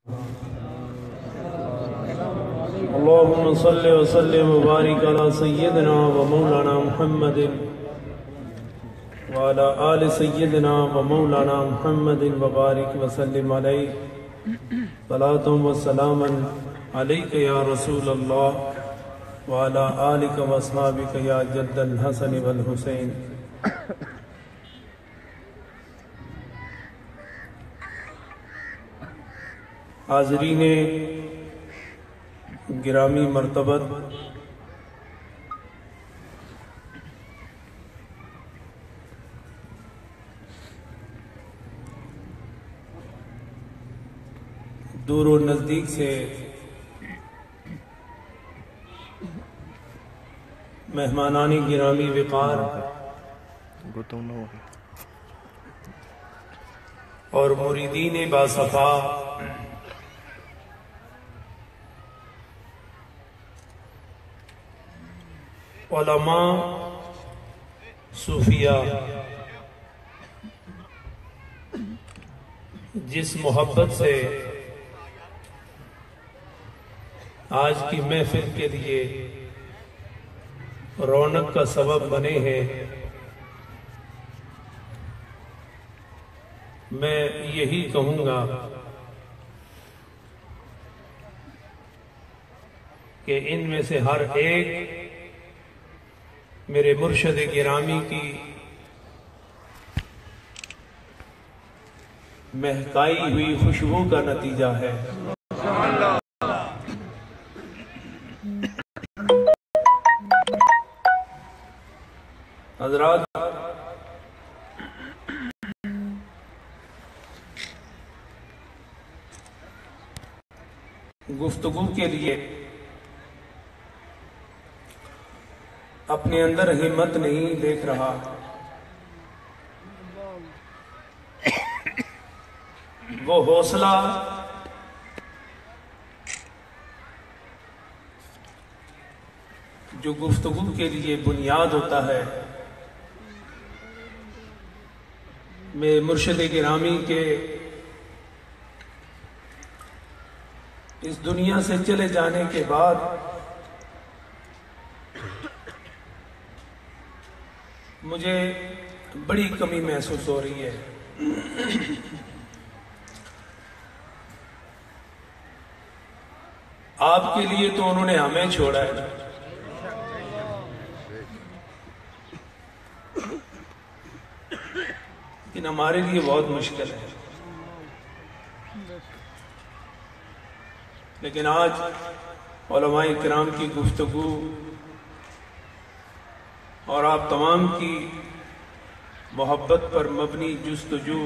اللهم صل وسلم وبارك على سيدنا ومولانا محمد وعلى آل سيدنا ومولانا محمد وبارك وسلم عليه صلاة وسلاما عليك يا رسول الله وعلى آلك واصحابك يا جد الحسن والحسين. حاضرین گرامی مرتبت، دور و نزدیک سے مہمانان گرامی وقار اور مریدین باصفا، علماء، صوفیاء، جس محبت سے آج کی محفل کے لیے رونق کا سبب بنے ہیں، میں یہی کہوں گا کہ ان میں سے ہر ایک میرے مرشد گرامی کی مہکائی ہوئی خوشبو کا نتیجہ ہے۔ حضرات، گفتگو کے لیے اپنے اندر ہمت نہیں دیکھ رہا، وہ حوصلہ جو گفتگو کے لیے بنیاد ہوتا ہے، میں مرشد گرامی کے اس دنیا سے چلے جانے کے بعد مجھے بڑی کمی محسوس ہو رہی ہے۔ آپ کے لیے تو انہوں نے ہمیں چھوڑا ہے، لیکن ہمارے لیے بہت مشکل ہے۔ لیکن آج علماء کرام کی گفتگو اور آپ تمام کی محبت پر مبنی جستجو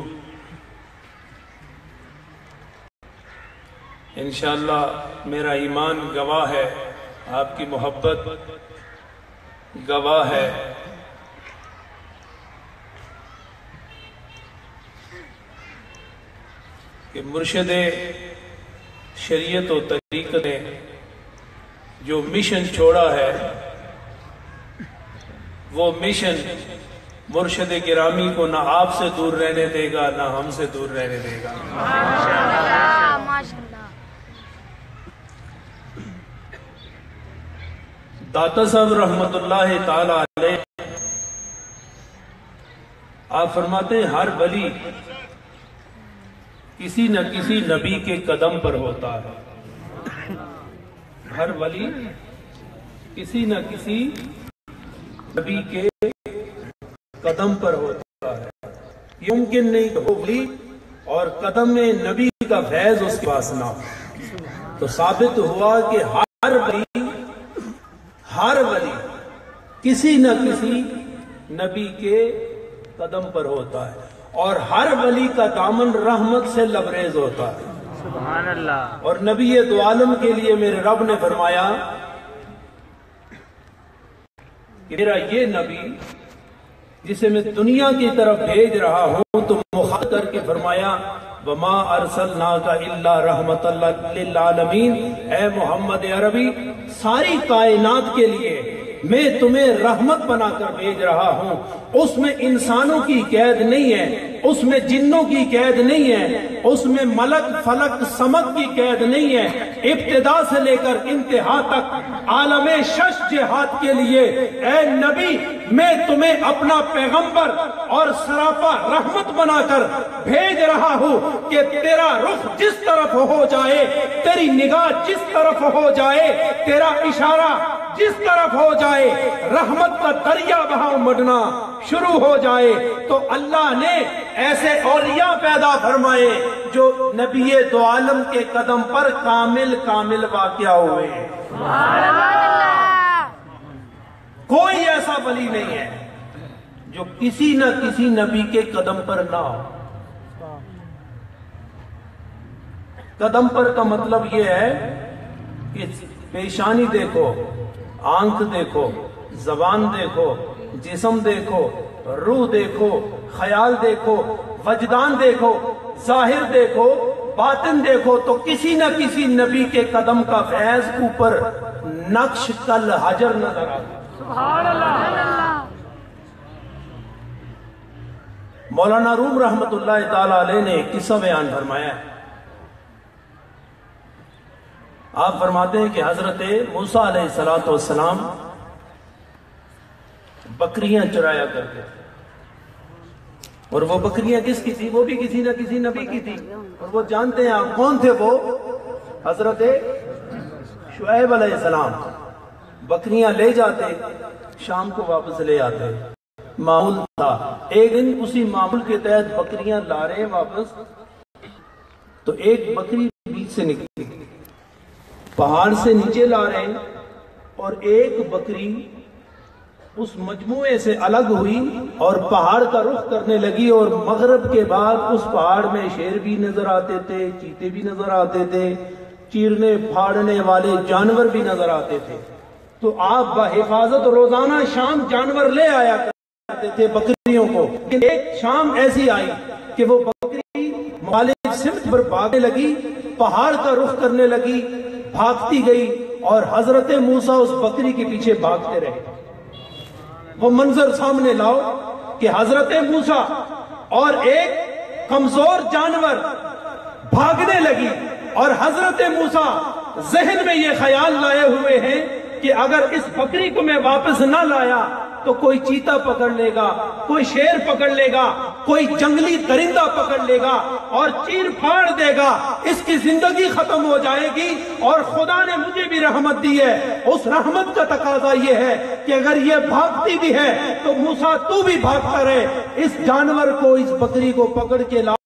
انشاءاللہ میرا ایمان گواہ ہے، آپ کی محبت گواہ ہے کہ مرشد شریعت و طریقت نے جو مشن چھوڑا ہے، وہ مشن مرشد گرامی کو نہ آپ سے دور رہنے دے گا، نہ ہم سے دور رہنے دے گا۔ داتا صاحب رحمت اللہ تعالی علیہ آپ فرماتے ہیں ہر ولی کسی نہ کسی نبی کے قدم پر ہوتا ہے، ہر ولی کسی نہ کسی نبی کے قدم پر ہوتا ہے۔ یہ ممکن نہیں کہ وہ ولی اور قدم میں نبی کا فیض اس کے پاس نہ ہو۔ تو ثابت ہوا کہ ہر ولی کسی نہ کسی نبی کے قدم پر ہوتا ہے، اور ہر ولی کا دامن رحمت سے لبریز ہوتا ہے۔ سبحان اللہ۔ اور نبی دو عالم کے لیے میرے رب نے فرمایا کہ میرا یہ نبی جسے میں دنیا کی طرف بھیج رہا ہوں تو مخاطب کر کے فرمایا وَمَا أَرْسَلْنَاكَ إِلَّا رَحْمَةً لِلْعَالَمِينَ، اے محمد عربی ساری کائنات کے لیے میں تمہیں رحمت بنا کر بھیج رہا ہوں، اس میں انسانوں کی قید نہیں ہے، اس میں جنوں کی قید نہیں ہے، اس میں ملک فلک سمک کی قید نہیں ہے، ابتدا سے لے کر انتہا تک عالم شش جہاد کے لیے اے نبی میں تمہیں اپنا پیغمبر اور سراپا رحمت بنا کر بھیج رہا ہوں کہ تیرا رخ جس طرف ہو جائے، تیری نگاہ جس طرف ہو جائے، تیرا اشارہ جس طرف ہو جائے، رحمت کا دریا بہاؤ مڈنا شروع ہو جائے۔ تو اللہ نے ایسے اولیاء پیدا فرمائے جو نبی دو عالم کے قدم پر کامل واقعہ ہوئے۔ کوئی ایسا ولی نہیں ہے جو کسی نہ کسی نبی کے قدم پر نہ ہو۔ قدم پر کا مطلب یہ ہے کہ پیشانی دیکھو، آنکھ دیکھو، زبان دیکھو، جسم دیکھو، روح دیکھو، خیال دیکھو، وجدان دیکھو، ظاہر دیکھو، باطن دیکھو، تو کسی نہ کسی نبی کے قدم کا فیض اوپر نقش کل حجر نظر آتا۔ سبحان اللہ۔ مولانا روم رحمت اللہ تعالی علیہ نے ایک قصہ بیان فرمایا ہے۔ آپ فرماتے ہیں کہ حضرت موسیٰ علیہ السلام بکریاں چرایا کرتے تھے، اور وہ بکریاں کس کی تھی؟ وہ بھی کسی نہ کسی نبی کی تھی، اور وہ جانتے ہیں آپ کون تھے؟ وہ حضرت شعیب علیہ السلام۔ بکریاں لے جاتے، شام کو واپس لے آتے، معمول تھا۔ ایک دن اسی معمول کے تحت بکریاں لا رہے ہیں واپس، تو ایک بکری بیچ سے نکلی، پہاڑ سے نیچے لا رہے ہیں، اور ایک بکری اس مجموعے سے الگ ہوئی اور پہاڑ کا رخ کرنے لگی، اور مغرب کے بعد اس پہاڑ میں شیر بھی نظر آتے تھے، چیتے بھی نظر آتے تھے، چیرنے پھاڑنے والے جانور بھی نظر آتے تھے۔ تو آپ بحفاظت روزانہ شام جانور لے آیا کرتے تھے بکریوں کو۔ ایک شام ایسی آئی کہ وہ بکری مخالف سمت پر بھاگنے لگی، پہاڑ کا رخ کرنے لگی، بھاگتی گئی، اور حضرت موسیٰ اس بکری کے پیچھے بھاگتے رہے۔ وہ منظر سامنے لاؤ کہ حضرت موسیٰ اور ایک کمزور جانور بھاگنے لگی، اور حضرت موسیٰ ذہن میں یہ خیال لائے ہوئے ہیں کہ اگر اس بکری کو میں واپس نہ لایا تو کوئی چیتا پکڑ لے گا، کوئی شیر پکڑ لے گا، کوئی جنگلی درندہ پکڑ لے گا اور چیر پھاڑ دے گا، اس کی زندگی ختم ہو جائے گی، اور خدا نے مجھے بھی رحمت دی ہے۔ اس رحمت کا تقاضا یہ ہے کہ اگر یہ بھاگتی بھی ہے تو موسیٰ تو بھی بھاگتا رہے، اس جانور کو، اس بکری کو پکڑ کے لا۔